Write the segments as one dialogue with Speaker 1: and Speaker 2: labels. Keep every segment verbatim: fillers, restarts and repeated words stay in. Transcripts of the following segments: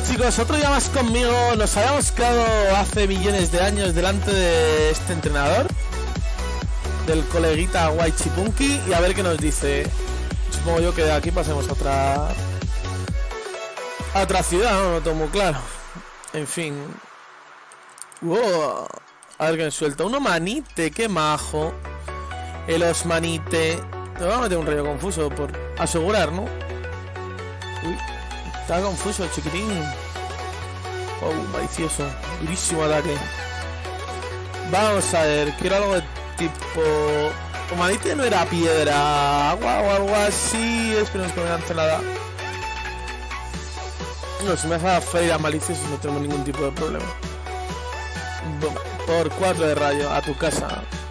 Speaker 1: Bueno chicos, otro día más conmigo. Nos habíamos quedado hace millones de años delante de este entrenador, del coleguita Waichipunki, y a ver qué nos dice. Supongo yo que de aquí pasemos a otra a otra ciudad, no lo tengo muy claro. En fin. Wow. A ver qué me suelta. Uno manite, qué majo. El osmanite. Me voy a meter un rayo confuso por asegurar, ¿no? Uy, está confuso el chiquitín. Oh, malicioso. Durísimo ataque. Vamos a ver, quiero algo de tipo... Humanite no era piedra, agua o algo así. Esperemos que me lance nada. No, si me deja feira malicioso no tengo ningún tipo de problema. Por cuatro de rayo, a tu casa.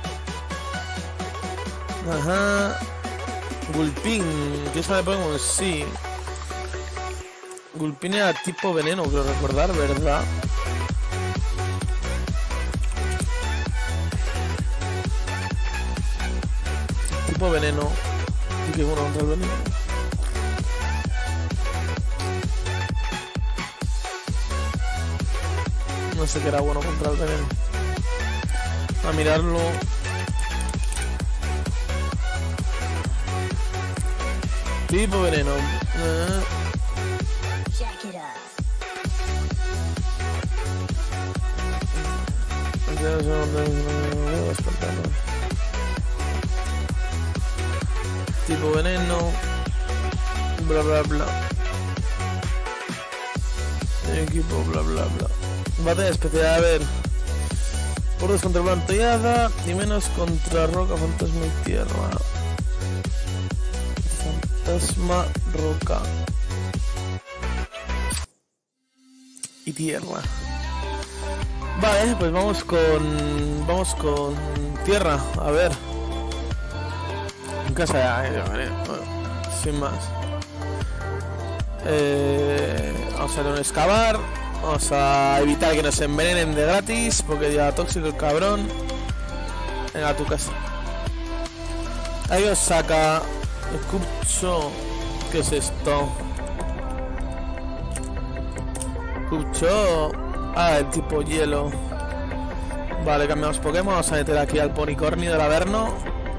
Speaker 1: Ajá. Gulpin, ¿qué sabe Pokémon? Sí. Gulpin era tipo veneno, creo recordar, ¿verdad? Tipo veneno. Y que bueno contra el veneno. No sé qué era bueno contra el veneno. A mirarlo. Tipo veneno. Uh. Tipo veneno. Bla bla bla. Equipo bla bla bla. Batalla especial, a ver. Bordes contra plantillada y menos contra roca, fantasma y tierra. Fantasma, roca y tierra. Vale, pues vamos con... Vamos con tierra, a ver. En casa ya, eh, vale. Bueno, sin más. Eh, vamos a hacer un excavar. Vamos a evitar que nos envenenen de gratis, porque ya tóxico el cabrón. Venga, a tu casa. Ahí os saca... Escucho. ¿Qué es esto? Escucho. Ah, el tipo hielo. Vale, cambiamos Pokémon. Vamos a meter aquí al Ponicornio del Averno.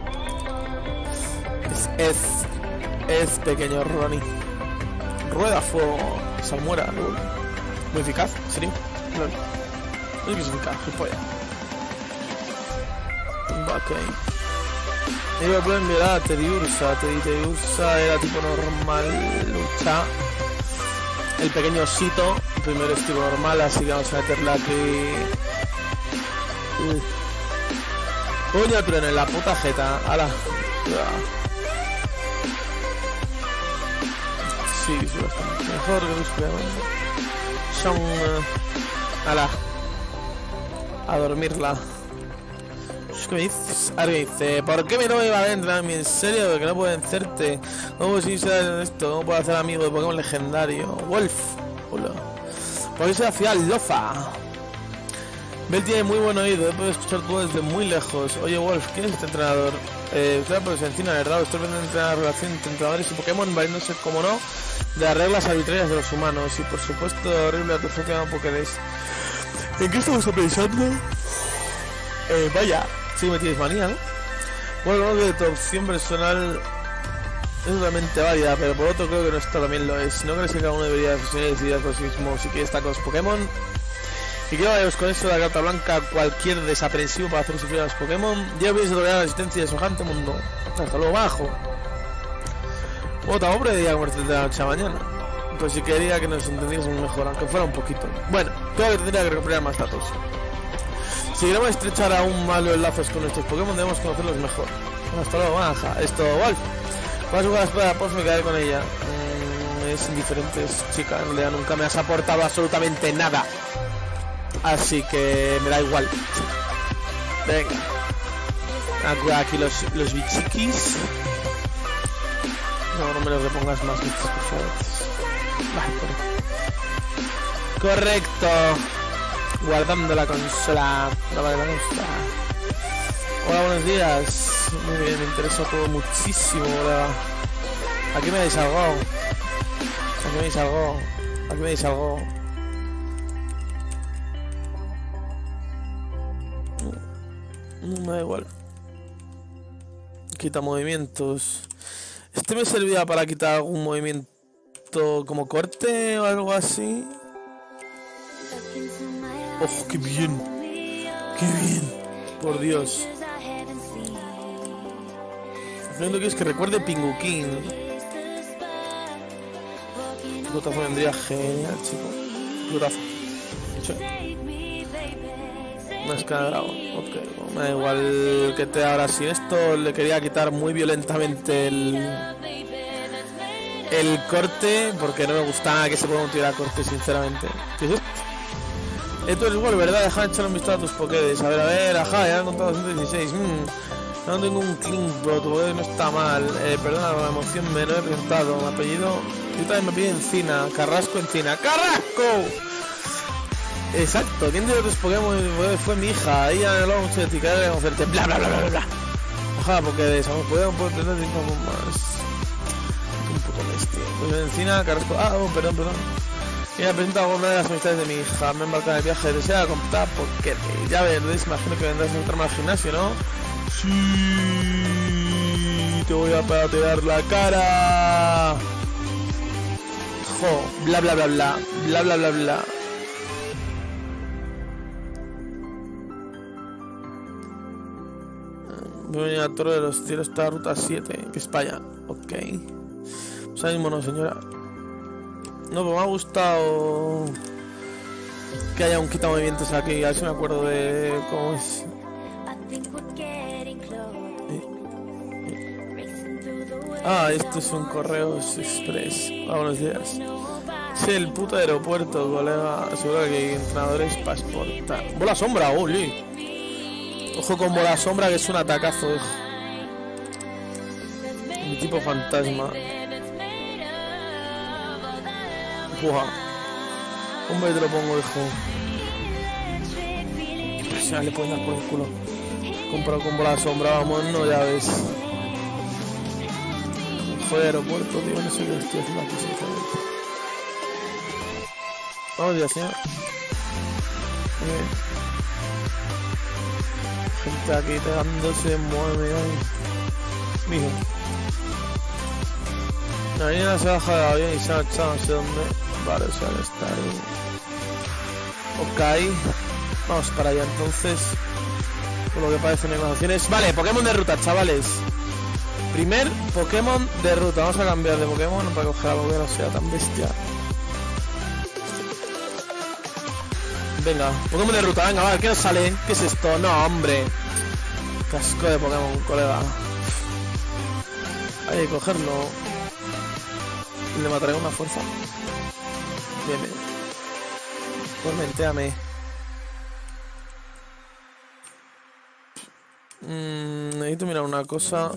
Speaker 1: Es, es, es pequeño Ronnie. Rueda fuego. Salmuera. Muy eficaz, ¿en serio? No. No es que es eficaz, gilipollas. Ok. Y me pueden mirar a Tediursa. Tediursa era tipo normal lucha. El pequeño osito. El primero es tipo normal, así que vamos a meterla aquí. Uh. Puño trueno en la puta jeta. Ala. Sí, sí, bastante mejor que los que son... Uh, ala. A dormirla. ¿Qué me dices? Ahora me dice, ¿por qué me no me va adentro? ¿En serio? Que no puedo vencerte. ¿Cómo puedo ser esto? ¿Cómo puedo hacer amigo de Pokémon legendario? Wolf. Hola. ¿Por qué se hacía Lofa? Bell tiene muy buen oído, puede escuchar todo desde muy lejos. Oye Wolf, ¿quién es este entrenador? Eh, usted por encima, ¿verdad? Usted viene a entrenar la relación entre entrenadores y Pokémon, valiéndose, como no, de las reglas arbitrarias de los humanos. Y por supuesto, horrible a tu jefe a Pokédex. ¿En qué estamos pensando? Eh, vaya, sí me tienes manía, ¿no? Bueno, creo que tu opción personal es realmente válida, pero por otro creo que nuestro también lo es. ¿No crees que cada uno debería reflexionar y decidir por sí mismo si quiere estar con los Pokémon? Y que vayamos con eso de la carta blanca, cualquier desaprensivo para hacer sufrir a los Pokémon. Ya hubiese logrado la existencia de semejante mundo. Hasta luego, bajo. Otra hombre diría convertirte de la noche a mañana. Pues si quería que nos entendiésemos mejor, aunque fuera un poquito. Bueno, creo que tendría que recuperar más datos. Si queremos estrechar aún más los lazos con nuestros Pokémon, debemos conocerlos mejor. Hasta luego, baja. Esto, Wolf. Vas a jugar espera, por me caer con ella. Mm, es indiferente, es chica. En realidad nunca me has aportado absolutamente nada. Así que me da igual. Venga. A cuidar aquí los, los bichiquis. No, no me los repongas más estos, por favor. Vale, correcto. Guardando la consola. No vale la consola. Hola, buenos días. Muy bien, me interesa todo muchísimo. Hola. Aquí me deis algo. Aquí me deis algo. Aquí me deis algo. No, no me da igual. Quita movimientos. Este me servía para quitar algún movimiento como corte o algo así. ¡Oh, qué bien! ¡Qué bien! Por Dios. Lo único que es que recuerde Pinguquín. Picotazo vendría genial, chico. Picotazo. Sí. Una escala de dragón. Ok, bueno, me da igual que te ahora sin esto. Le quería quitar muy violentamente el... el corte, porque no me gusta nada que se pueda tirar corte, sinceramente. ¿Qué es esto? Esto es igual, ¿verdad? Deja de echar un vistazo a tus Pokédex. A ver, a ver, ajá, ya han contado ciento dieciséis. Mmm, no tengo un clean, pero tu Pokédex no está mal. Eh, perdona, la emoción me lo he presentado. Mi apellido... Yo también me pide Encina. Carrasco Encina. ¡Carrasco! Exacto. ¿Quién de los Pokémon fue, fue mi hija? Ella me hablaba mucho de ti, que era conocerte. Bla, bla, bla, bla, bla. Ajá, Pokédex. Vamos, podemos poder tener cinco más. Un puto bestia. Pues Encina, Carrasco... Ah, oh, perdón, perdón. Y me presenta una de las amistades de mi hija. Me embarca en el viaje. Desea comprar porque ya ves, imagino que vendrás a entrarme al gimnasio, ¿no? Sí, te voy a patear la cara. Jo, bla bla bla bla, bla bla bla bla. Voy a venir a Torre de los Cielos, está ruta siete, que es para allá. Ok. Pues ahí mismo no, señora. No, pues me ha gustado que haya un quita movimientos aquí. A ver si me acuerdo de cómo es. Ah, esto es un Correos Express. Ah, buenos días. Sí, el puto aeropuerto, colega. Seguro que hay entrenadores para exportar. Bola sombra, oli. Ojo con bola sombra, que es un atacazo, hijo. Mi tipo fantasma. Buah. Hombre, te lo pongo, hijo. O sea, le pueden dar por el culo. Comprado con bola sombra, vamos, no, ya ves. De aeropuerto, tío, no sé qué estoy haciendo aquí, sinceramente. Vamos ya, señor. Bien. Gente aquí pegándose, mueve ahí. Mijo. La niña se baja del avión y se ha echado no sé dónde. Vale, o sea, está ahí. Ok. Vamos para allá entonces. Por lo que parece no hay más opciones. Vale, Pokémon de ruta, chavales. Primer Pokémon de ruta. Vamos a cambiar de Pokémon para coger algo que no sea tan bestia. Venga, Pokémon de ruta, venga, vale, ¿qué nos sale? ¿Qué es esto? No, hombre. Casco de Pokémon, colega. Hay que cogerlo. Le mataré una fuerza. Bien, bien. Tormentéame. Mm, necesito mirar una cosa.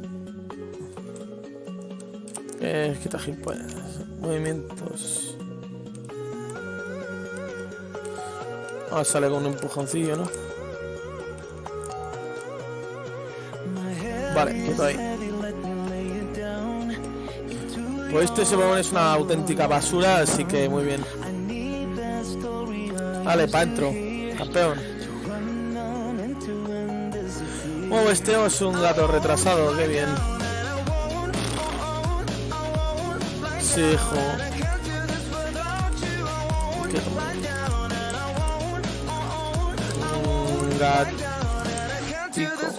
Speaker 1: Eh, quita hit points. Movimientos. Ah, sale con un empujoncillo, ¿no? Vale, quieto ahí. Pues este Pokémon es una auténtica basura, así que muy bien. Vale, pa' dentro. Campeón. Oh, este es un gato retrasado, qué bien. Sí, hijo. ¿Qué? Un gatico.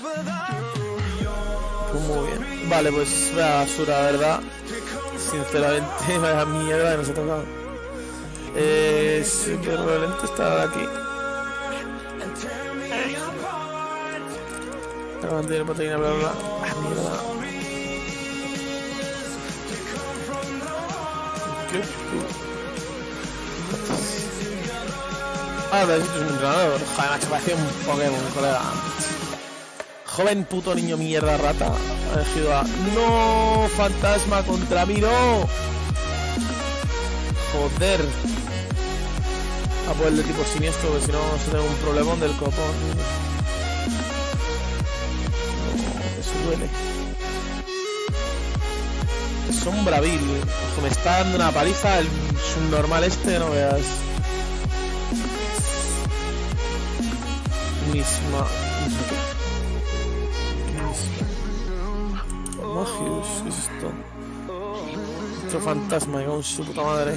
Speaker 1: Pues muy bien. Vale, pues vaya basura, ¿verdad? Sinceramente, vaya mierda que nos ha tocado. Eh, súper violento estar aquí. Para mantener proteína, bla bla bla. Ah, mierda. ¿Qué? Ah, pero esto es un entrenador. Joder, macho, parece un Pokémon, colega. Joven puto niño mierda rata. Ha elegido a... ¡No! ¡Fantasma contra mí, no! Joder. A por el de tipo siniestro, que si no se tengo un problemón del copón. No, eso duele. Es un bravil. Ojo, me está dando una paliza el subnormal este, no veas. Misma... Magius, ¿qué es esto? Otro fantasma, con su puta madre.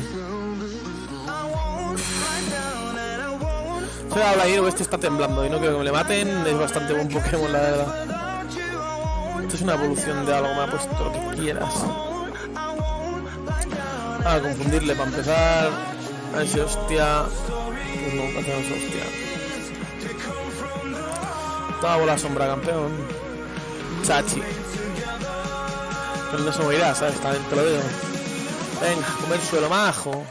Speaker 1: Se habla ahí, este está temblando y no quiero que me le maten. Es bastante buen Pokémon, la verdad. Esto es una evolución de algo, me ha puesto lo que quieras. Ah, confundirle para empezar. A ver si hostia. Pues no, hacemos hostia. Toda bola sombra, campeón. Chachi. Pero no se morirá, ¿sabes? También te lo digo. Venga, comer suelo majo.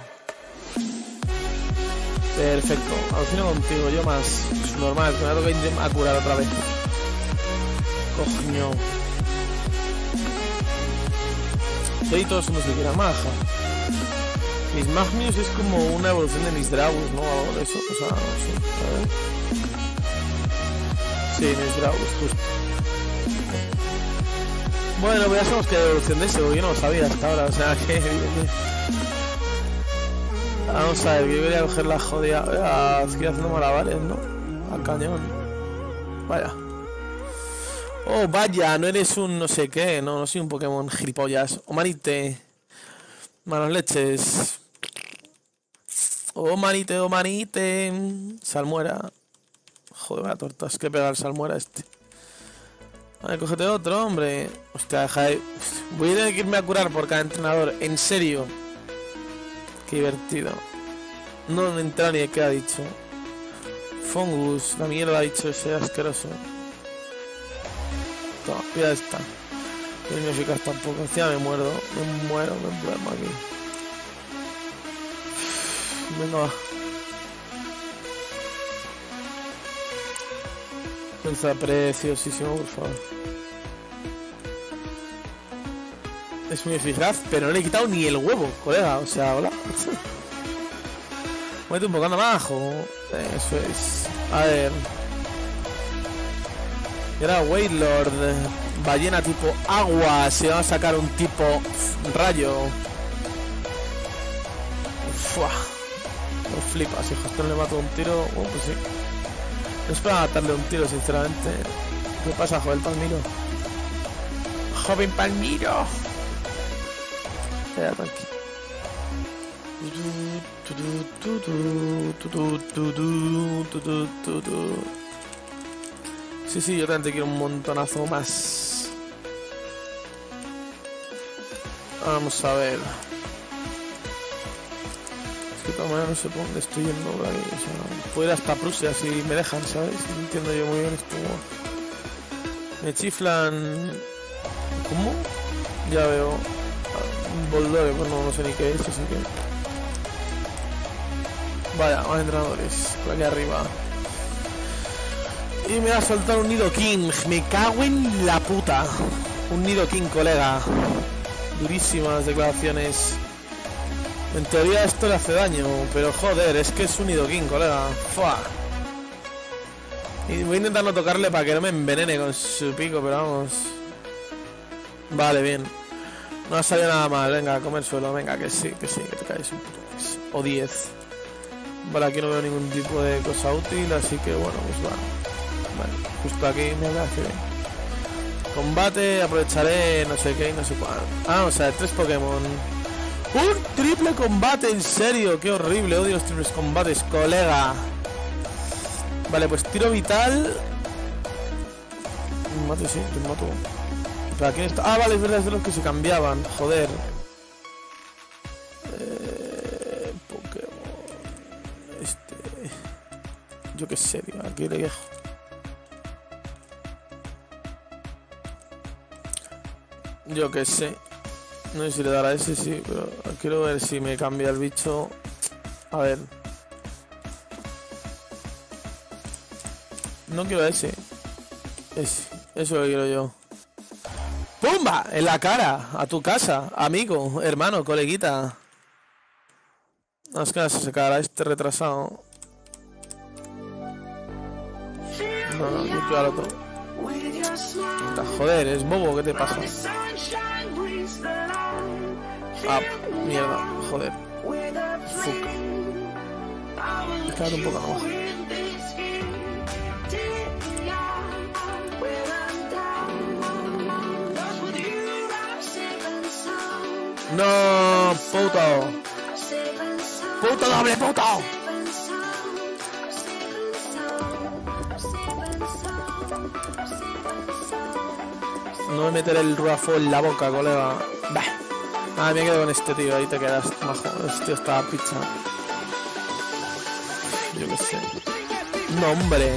Speaker 1: Perfecto. Alucino contigo, yo más. Es normal, que me ha tocado a curar otra vez. Coño. Soy todos somos siquiera maja. Mis Magnius es como una evolución de mis Dragus, ¿no? Algo de eso. O sea, no sé. A ver. Sí, mis Dragus, justo. Bueno, pues ya sabemos que hay evolución de ese, porque yo no lo sabía hasta ahora, o sea que... Vamos a ver, yo quería coger la jodida... Estoy haciendo malabares, ¿no? Al cañón. Vaya. Oh, vaya, no eres un no sé qué, no, no soy un Pokémon gilipollas. Oh, manite. Manos leches. Oh, manite, oh, manite. Salmuera. Joder, vaya tortas que pega el salmuera este. Vale, cógete otro, hombre. Hostia, deja de... Voy a tener que irme a curar por cada entrenador. En serio. Qué divertido. No me entera ni de qué ha dicho. Fungus. La mierda ha dicho ese asqueroso. Toma, ya está. No me eficaz tampoco. Encima me muero. Me muero, me duermo aquí. Venga, va. Está preciosísimo, por favor. Es muy eficaz, pero no le he quitado ni el huevo, colega. O sea, hola. Muévete un poco más abajo. Eso es. A ver. Y ahora Wailord. Ballena tipo agua. Se va a sacar un tipo rayo. Fua. No flipas, hijo. Esto no le mato un tiro. Oh, pues sí. No es para matarle un tiro, sinceramente. ¿Qué pasa, joven Palmiro? ¡Joven Palmiro! Ya, tranqui. Sí, sí, yo también te quiero un montonazo más. Vamos a ver. Es que de todas maneras no sé por dónde estoy yendo por ahí. O sea, puedo ir hasta Prusia si me dejan, ¿sabes? No entiendo yo muy bien esto. Me chiflan... ¿Cómo? Ya veo. Un Boldore, pues no, no sé ni qué es, así que... Vaya, más entrenadores. Por aquí arriba. Y me va a soltar un Nidoking. Me cago en la puta. Un Nidoking, colega. Durísimas declaraciones. En teoría esto le hace daño, pero joder, es que es un Nidoking, colega. Fua. Y voy a intentar no tocarle para que no me envenene con su pico, pero vamos. Vale, bien. No ha salido nada mal, venga, a comer suelo, venga, que sí, que sí, que te caes un poco. O diez. Vale, aquí no veo ningún tipo de cosa útil, así que bueno, pues va. Vale, justo aquí me hace bien. Combate, aprovecharé no sé qué y no sé cuál. Ah, o sea, tres Pokémon. ¡Un triple combate! ¿En serio? ¡Qué horrible! Odio los triples combates, colega. Vale, pues tiro vital. Mate, sí, te mato. ¿Para quién está? Ah, vale, es verdad, es de los que se cambiaban. Joder. Eh, Pokémon. Este. Yo qué sé, tío. Aquí le dejo. Yo qué sé. No sé si le dará ese, sí, pero quiero ver si me cambia el bicho. A ver. No quiero ese. Ese. Eso lo quiero yo. ¡Pumba! En la cara. A tu casa. Amigo, hermano, coleguita. No, es que se sacará este retrasado. No, no, yo quiero al otro. Joder, es bobo, ¿qué te pasa? Ah, mierda, joder. Fuck. Espérate un poco abajo. No, puto. Puto doble, puto. No me meteré el ruafo en la boca, colega. Bah. Ah, me quedo con este tío, ahí te quedas, majo. Este tío está pizza. Yo qué sé. No, hombre.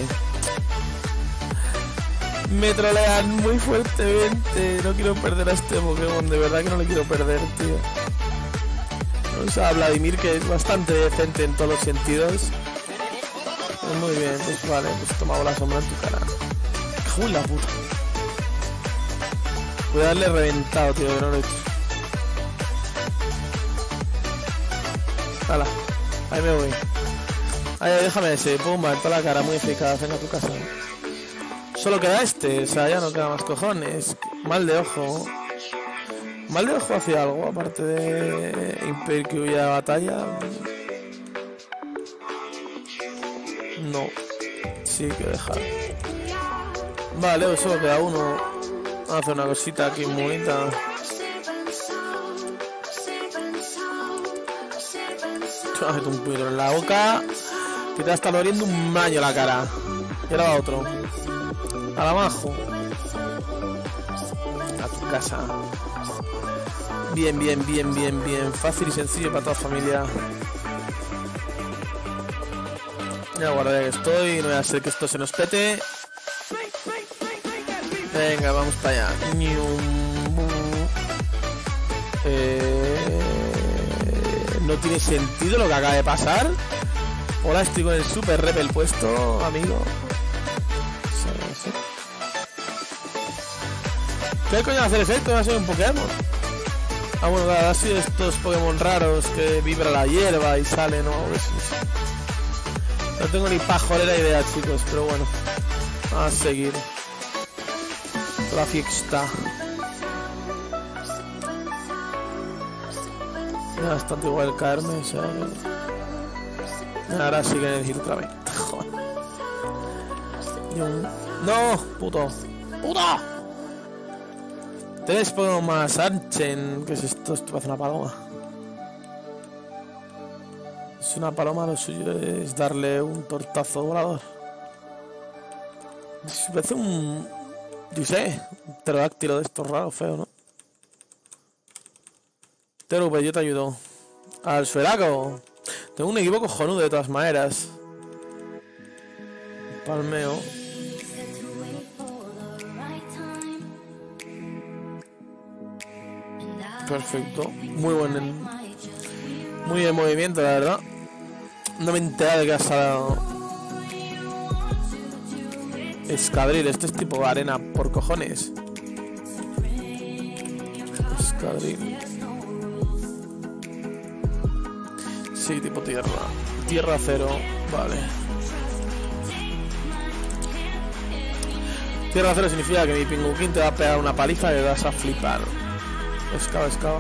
Speaker 1: Me trolean muy fuertemente. No quiero perder a este Pokémon, de verdad que no le quiero perder, tío. O sea, Vladimir, que es bastante decente en todos los sentidos. Pues muy bien, pues vale, pues toma la sombra en tu cara. ¡Cago en la puta! Voy a darle reventado, tío, que no lo he hecho. Hala, ahí me voy. Ay, déjame ese, pumba, en toda la cara, muy eficaz, venga a tu casa. Solo queda este, o sea, ya no queda más cojones. Mal de ojo. Mal de ojo hacía algo, aparte de impedir que hubiera batalla. No. Sí, que dejar. Vale, pues solo queda uno. Vamos a hacer una cosita aquí muy bonita. Hazte un puñetero en la boca. Que te va a estar doliendo un baño la cara. Y ahora va otro. A la majo. A tu casa. Bien, bien, bien, bien, bien. Fácil y sencillo para toda familia. Ya guarda que estoy. No voy a hacer que esto se nos pete. Venga, vamos para allá. Eh, no tiene sentido lo que acaba de pasar. Hola, estoy con el super repel puesto, amigo. ¿Qué coño va a hacer efecto? Va a ser un Pokémon. Ah, bueno, claro, ha sido estos Pokémon raros que vibra la hierba y salen, ¿no? No tengo ni pajolera idea, chicos, pero bueno. A seguir. La fiesta. Ya bastante igual caerme, o sea. Ahora sí que necesito otra vez. Joder. No, puto. ¡Puto! Tres Pokémon más Archen. ¿Qué es esto? Esto parece una paloma. Es una paloma, lo suyo es darle un tortazo volador. Parece un... yo sé, un pterodáctilo de estos raros, feo, ¿no? Terupe, yo te ayudo. Al Sueraco. Tengo un equipo cojonudo de todas maneras. Palmeo. Perfecto. Muy buen... muy bien movimiento, la verdad. No me he enterado de que ha salido... Escadril, este es tipo arena por cojones. Escadril. Sí, tipo tierra. Tierra cero, vale. Tierra cero significa que mi pinguquín te va a pegar una paliza y te vas a flipar. Escava, escava.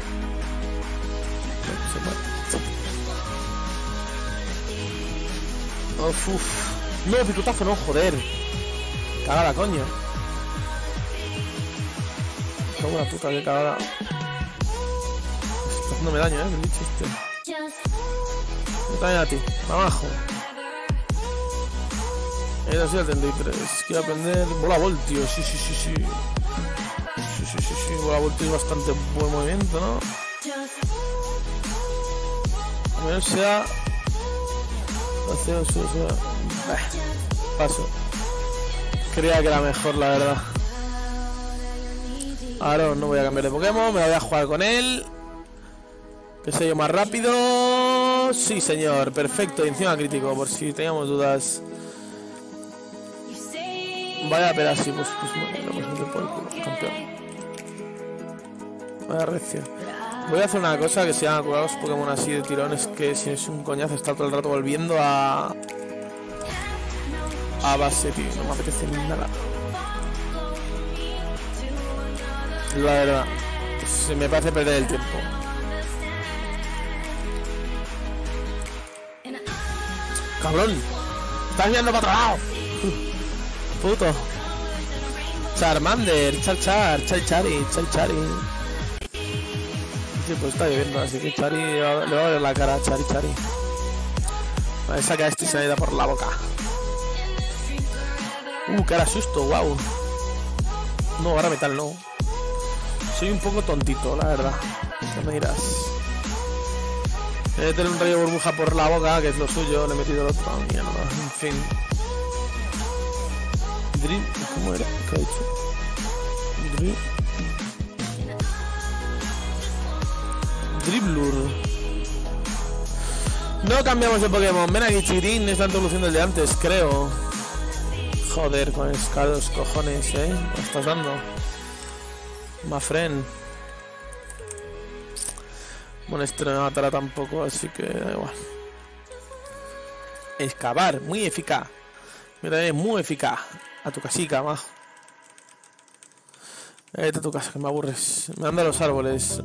Speaker 1: Uf, uf. No, picutazo no, joder. Cagada, coño. Qué buena puta, qué cagada. Está haciéndome daño, eh, el bicho este. Yo también a ti, abajo. Era así el treinta y tres. Quiero aprender bola voltio, sí, sí, sí, sí. Sí, sí, sí, sí. Bola voltio es bastante buen movimiento, ¿no? A menos sea. Paso. Creía que era mejor, la verdad. Ahora no voy a cambiar de Pokémon, me voy a jugar con él. Que sé yo más rápido. Sí, señor, perfecto. Y encima crítico, por si teníamos dudas. Vaya pedazo, pues, pues bueno, pues meter por el culo, campeón. Vaya recio. Voy a hacer una cosa que se llama curar los Pokémon así de tirones, que si es un coñazo está todo el rato volviendo a... a base, tío. No me apetece nada. La verdad. Se me parece perder el tiempo. ¡Cabrón! ¡Estás viendo para otro lado! ¡Puto! Charmander, char char, char chari, char chari. Sí, pues está lloviendo, así que Chari le va, le va a ver la cara a Chari Chari. Vale, saca este y se le da por la boca. Uh, cara susto, wow. No, ahora metal no. Soy un poco tontito, la verdad. No me dirás. He de tener un rayo burbuja por la boca, que es lo suyo. Le he metido el otro. Mierda, en fin. Drip, ¿cómo era? ¿Qué ha dicho? Drip. Driblur. No cambiamos de Pokémon. Ven aquí, chiquitín. Es la evolución del de antes, creo. Joder, con escados, cojones, ¿eh? ¿Me estás dando? Mafren. Bueno, este no me matará tampoco, así que da igual. Excavar, muy eficaz. Mira, es muy eficaz. A tu casica, majo. Vete a tu casa, que me aburres. Me anda los árboles.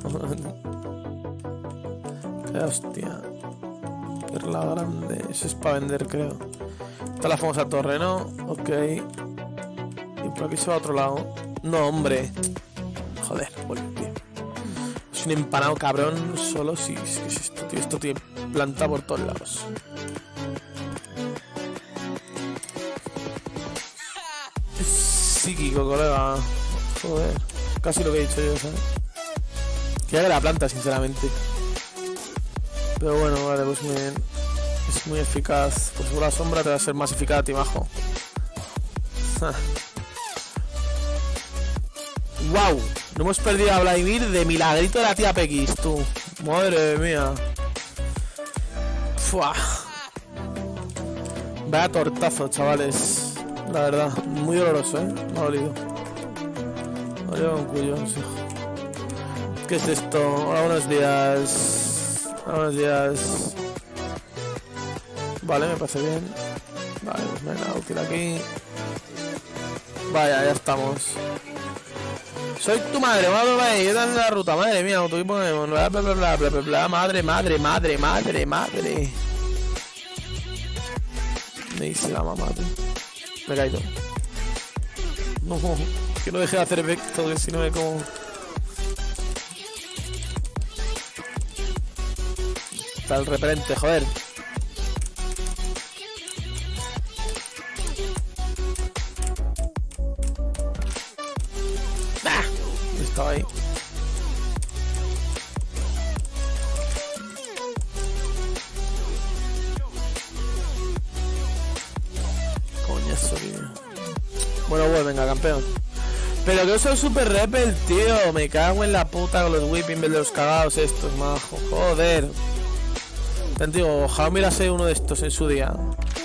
Speaker 1: Qué hostia. Perla grande. Eso es para vender, creo. Está la famosa torre, ¿no? Ok. Y por aquí se va a otro lado. No, hombre. Joder, volví. Es un empanado cabrón solo. Sí, sí, sí, esto, tío. Esto tiene planta por todos lados. Es psíquico, colega. Joder. Casi lo que he dicho yo, ¿sabes? Que haga la planta, sinceramente. Pero bueno, vale, pues muy bien. Es muy eficaz. Pues por la sombra te va a ser más eficaz a ti, majo. ¡Wow! No hemos perdido a Vladimir de milagrito de la tía Pequis, tú. Madre mía. Fua. Vaya tortazo, chavales. La verdad, muy doloroso, ¿eh? Me ha dolido. Me ha dolido un cuello, sí. ¿Qué es esto? Hola, buenos días. Hola, buenos días. Vale, me parece bien. Vale, pues venga, útil aquí. Vaya, ya estamos. Soy tu madre, madre, yo dando la ruta, madre mía, autoequipo Pokémon, bla bla bla bla bla bla bla, madre, madre, madre, madre, madre. Me dice la mamá, tío. Me he caído. No, que no deje de hacer efecto, que si no me como. Está el repelente, joder. Estaba ahí. Coñazo, tío. Bueno, pues venga, campeón. Pero que uso el super repel, tío. Me cago en la puta con los whipping de los cagados estos, majo. Joder. Te digo, ojalá mirase uno de estos en su día.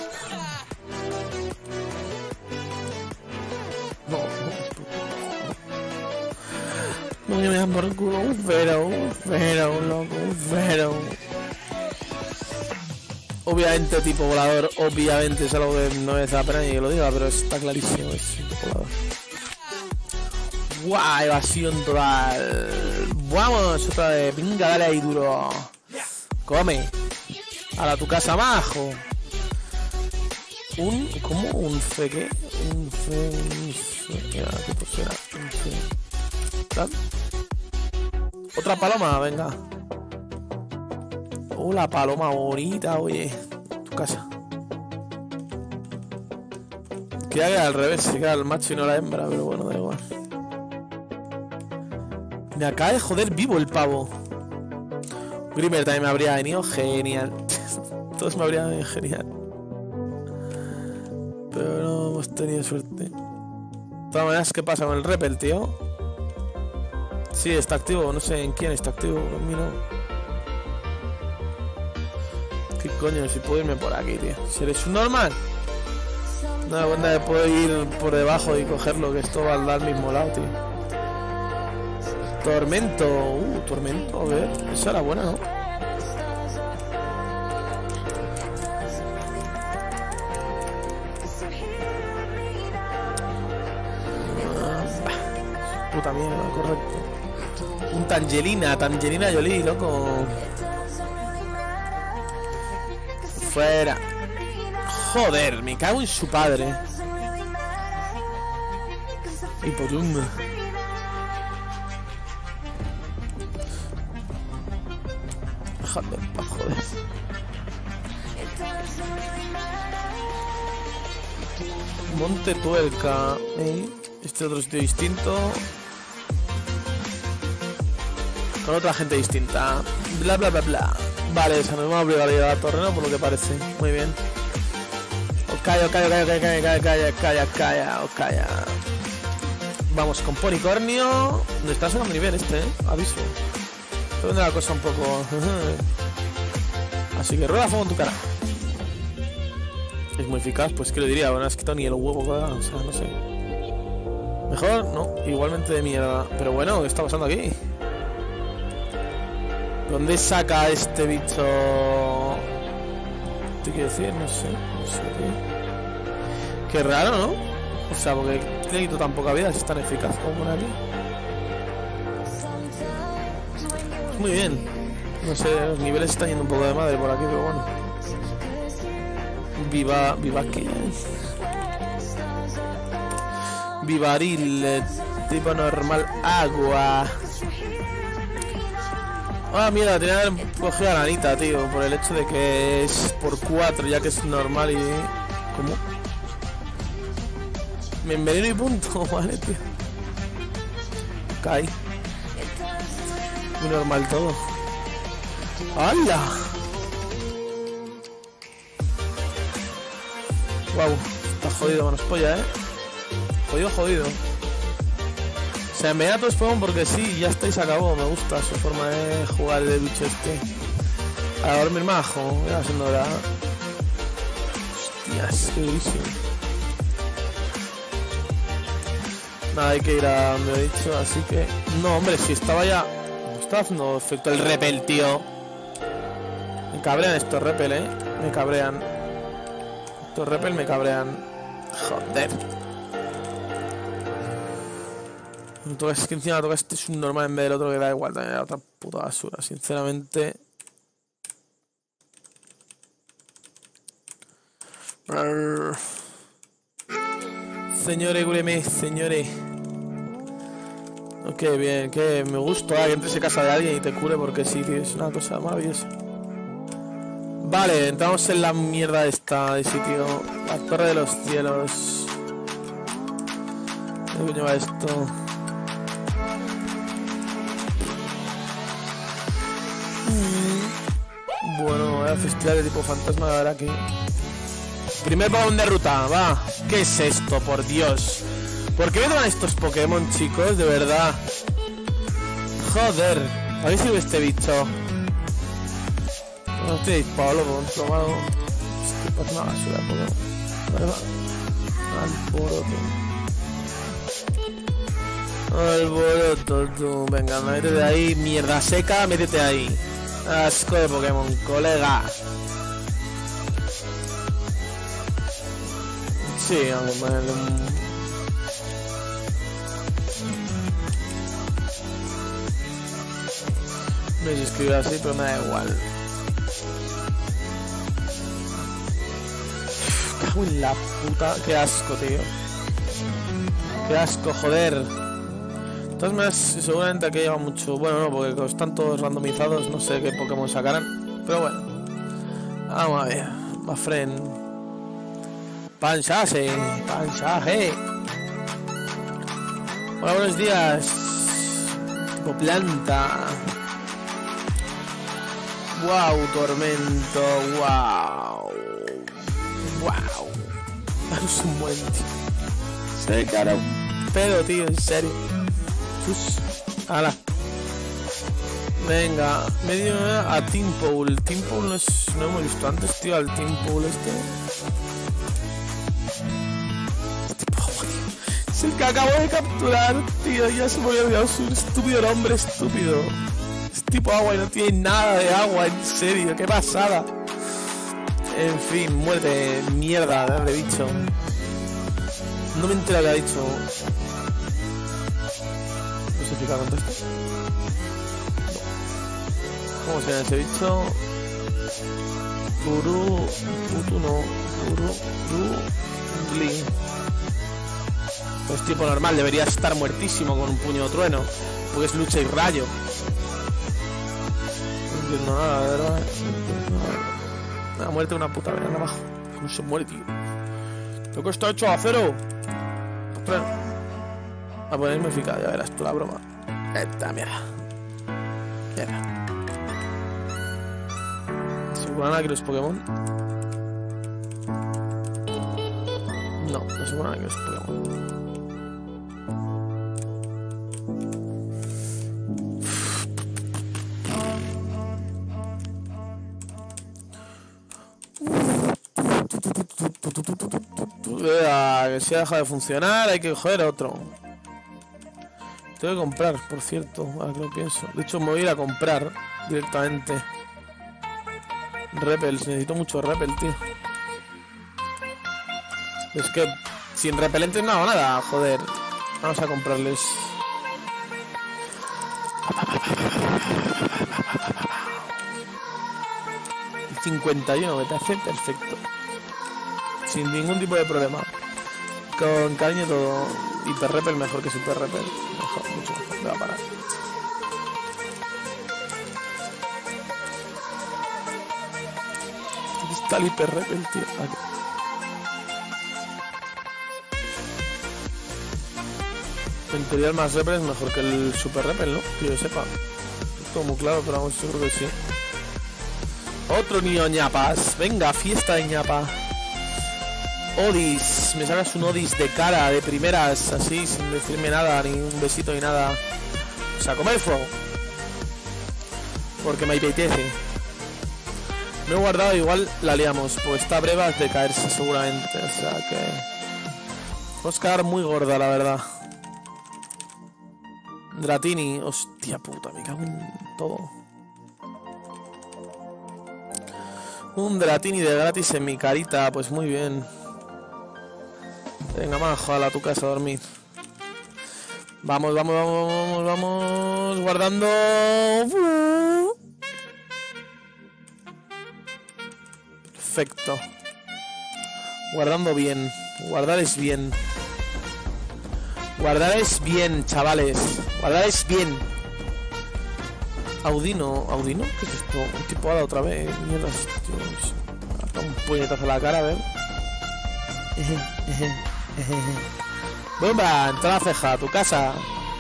Speaker 1: No, que me dan por culo un fero, un fero, un loco, un fero. Obviamente tipo volador, obviamente es algo que no es la pena ni que lo diga, pero está clarísimo, es un volador. ¡Guau! Evasión total. Vamos, otra vez. Venga, dale ahí duro. Come. A tu casa, majo. Un... ¿Cómo? ¿Un fe qué? Un fe... Un fe... ¿Qué posera? Un fe... ¿Tal? Otra paloma, venga. Oh, la paloma bonita, oye. Tu casa. Queda que al revés, se queda el macho y no la hembra, pero bueno, da igual. Me acaba de joder vivo el pavo. Grimer también me habría venido genial. Todos me habrían venido genial. Pero no hemos tenido suerte. De todas maneras, ¿qué pasa con el repel, tío? Sí, está activo. No sé en quién está activo. En mí no. ¿Qué coño? Si puedo irme por aquí, tío. Si eres un normal. No da cuenta de puedo ir por debajo y cogerlo, que esto va al mismo lado, tío. Tormento. Uh, tormento. A ver. Esa era buena, ¿no? Puta mierda, correcto. Un Tangerina, Tangerina Jolie, loco. Fuera. Joder, me cago en su padre. Y por un... Monte Tuerca. ¿Eh? Este otro sitio distinto. Con otra gente distinta. Bla bla bla bla. Vale, esa nos vamos a obligar a ir a la torre, ¿no? Por lo que parece. Muy bien. Os calla, os calla, calla, calla, calla, calla, calla, calla, os calla. Vamos con Policornio. Me está sacando nivel este, ¿eh? Aviso. Estoy viendo la cosa un poco. Así que rueda fuego en tu cara. Es muy eficaz, pues que lo diría. Bueno, es que ni el huevo, ¿verdad? O sea, no sé. Mejor, no. Igualmente de mierda. Pero bueno, ¿qué está pasando aquí? ¿Dónde saca este bicho? ¿Qué quiero decir? No sé. No sé qué. Qué raro, ¿no? O sea, porque le quito tan poca vida si es tan eficaz como por aquí. Muy bien. No sé, los niveles están yendo un poco de madre por aquí, pero bueno. Viva, viva qué. Vivaril, tipo normal, agua. Ah, mira, tenía que haber cogido a la Anita, tío, por el hecho de que es por cuatro, ya que es normal y... ¿Cómo? Me enveneno y punto, vale, tío. Caí. Muy normal todo. ¡Hala! Wow, está jodido, manos polla, eh. Jodido, jodido. Se envenena todo Spawn porque sí, ya está y se acabó. Me gusta su forma de jugar el bicho este. A dormir majo, ya siendo hora. Hostias, qué durísimo. Nada, hay que ir a donde he dicho, así que... No, hombre, si estaba ya... No estaba haciendo efecto el repel, tío. Me cabrean estos repel, eh. Me cabrean. Estos repel me cabrean. Joder. Es que encima toca este subnormal en vez del otro, que da igual, también era otra puta basura, sinceramente. Señores, gureme, señores. Ok, bien, que me gusta que entres en casa de alguien y te cure porque sí, tío, es una cosa maravillosa. Vale, entramos en la mierda esta de sitio. La Torre de los Cielos. ¿Qué coño va esto? Bueno, voy a festival de tipo fantasma a ver aquí. Primer vagón de ruta, va. ¿Qué es esto, por Dios? ¿Por qué me toman estos Pokémon, chicos? De verdad. Joder. ¿A qué sirve este bicho? No estoy Pablo con un tomado. Es que pasa una basura de Pokémon. Alboroto. Alboroto, tú. Venga, métete ahí. Mierda seca, métete ahí. Asco de Pokémon, colega. Sí, vamos a ponerle un... No sé si escribir así, pero me da igual. Uf, cago en la puta. Qué asco, tío. Qué asco, joder. De todas maneras, seguramente aquí lleva mucho... Bueno, no, porque están todos randomizados. No sé qué Pokémon sacarán. Pero bueno. Vamos a ver. Mafren. Panchase. Panchaje. Hola, buenos días. Tipo planta. Wow, tormento. Wow. Wow. Es un buen tío. Se cara un pedo, tío, en serio. Uf, ala. Venga, medio a Teampool. Teampool no, es, no hemos visto antes, tío, al Teampool este. Este poco, tío. Es el que acabo de capturar, tío. Ya se me había olvidado su estúpido nombre, estúpido. Es tipo agua y no tiene nada de agua, en serio, qué pasada. En fin, muerte, mierda de bicho. No me entero lo que ha dicho. No sé explicar con esto. ¿Cómo se llama ese bicho? Guru... Putu no... Guru... Guru... Gli. Pues tipo normal, debería estar muertísimo con un puño de trueno. Porque es lucha y rayo. No entiendo nada, de verdad. La muerte de una puta veneno abajo. No se muere, tío. Lo que está hecho a cero. Ostras. A ponerme eficaz, ya verás tú la broma. Esta mierda. Mierda. ¿Se curan aquí los Pokémon? No, no se curan aquí los Pokémon. Que se ha dejado de funcionar, hay que coger otro. Tengo que comprar, por cierto, ahora que lo pienso. De hecho, me voy a ir a comprar directamente repels. Necesito mucho repel, tío. Es que sin repelentes no hago nada, joder. Vamos a comprarles. cincuenta y uno me parece perfecto. Sin ningún tipo de problema. Con cariño todo. Hiper repel mejor que super repel. Mejor, mucho mejor. Me va a parar. Aquí está el hiper repel, tío. Aquí. En teoría el más repel es mejor que el super repel, ¿no? Que yo sepa. Es todo muy claro, pero vamos, yo creo que sí. Otro niño ñapas. Venga, fiesta de ñapa. Odis, me sacas un Odis de cara, de primeras, así, sin decirme nada, ni un besito ni nada. O sea, comer fuego. Porque me apetece. Me he guardado, igual la liamos, pues está brevas de caerse seguramente. O sea que... vamos a quedar muy gorda, la verdad. Dratini, hostia puta, me cago en todo. Un Dratini de gratis en mi carita, pues muy bien. Venga, majo, a tu casa a dormir. Vamos, vamos, vamos, vamos, vamos. Guardando. Perfecto. Guardando bien. Guardar es bien. Guardar es bien, chavales. Guardar es bien. Audino. ¿Audino? ¿Qué es esto? Un tipo hada otra vez. Mierda, Dios. Un puñetazo en la cara, a ver. ¡Bomba! Entra la ceja, a tu casa.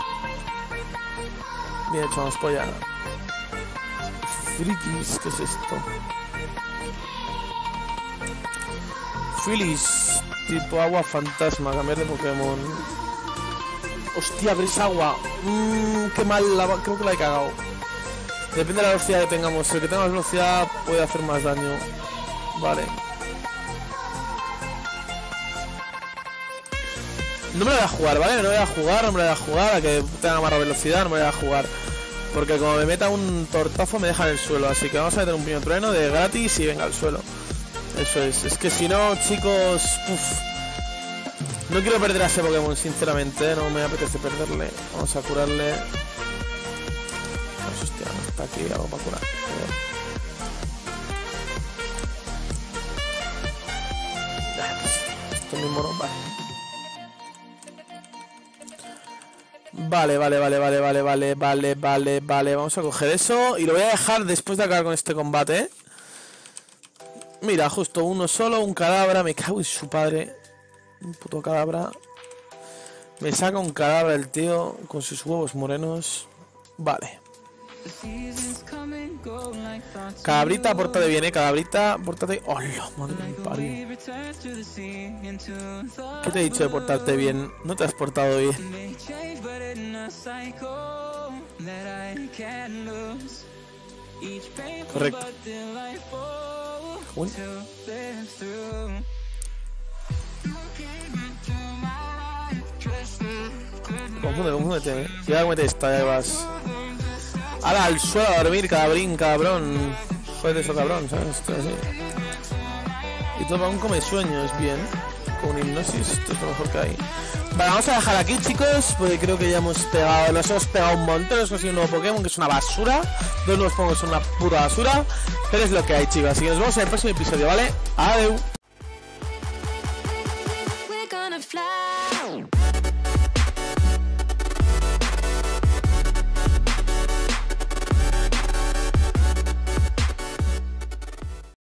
Speaker 1: Bien hecho, vamos polla. Frikis, ¿qué es esto? Phyllis, tipo agua fantasma, cambiar de Pokémon. Hostia, pero es agua. Mmm, qué mal, la, creo que la he cagado. Depende de la velocidad que tengamos. El que tenga más velocidad puede hacer más daño. Vale. No me lo voy a jugar, ¿vale? No me lo voy a jugar, no me lo voy a jugar. A que tenga más velocidad, no me lo voy a jugar. Porque como me meta un tortazo me deja en el suelo. Así que vamos a meter un puño trueno de gratis y venga al suelo. Eso es. Es que si no, chicos... Uf, no quiero perder a ese Pokémon, sinceramente, ¿eh? No me apetece perderle. Vamos a curarle. Pues, hostia, no está aquí algo para curar. Esto mismo no vale. Vale, vale, vale, vale, vale, vale, vale, vale, vale. Vamos a coger eso y lo voy a dejar después de acabar con este combate, ¿eh? Mira, justo uno solo, un cadabra. Me cago en su padre. Un puto cadabra. Me saca un cadabra el tío con sus huevos morenos. Vale. Cadabrita, pórtate bien, eh. Cadabrita, pórtate. ¡Hola! Madre mía, parió. ¿Qué te he dicho de portarte bien? No te has portado bien. Correcto. Uy. Confunde, confúndete, eh. Ya comete esta, ya vas. Ahora al suelo a dormir, cabrín, cabrón. Joder, eso cabrón, ¿sabes? Esto así. Y todo para un come sueños, bien. Con hipnosis, esto es lo mejor que hay. Vale, vamos a dejar aquí, chicos, porque creo que ya hemos pegado, nos hemos pegado un montón. Hemos conseguido un nuevo Pokémon que es una basura. Dos nuevos Pokémon son una puta basura. Pero es lo que hay, chicos. Así que nos vemos en el próximo episodio, ¿vale? Adiós.